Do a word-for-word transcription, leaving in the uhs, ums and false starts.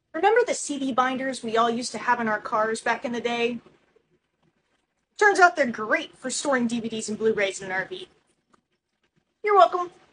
Remember the C D binders we all used to have in our cars back in the day? Turns out they're great for storing D V Ds and Blu-rays in an R V. You're welcome.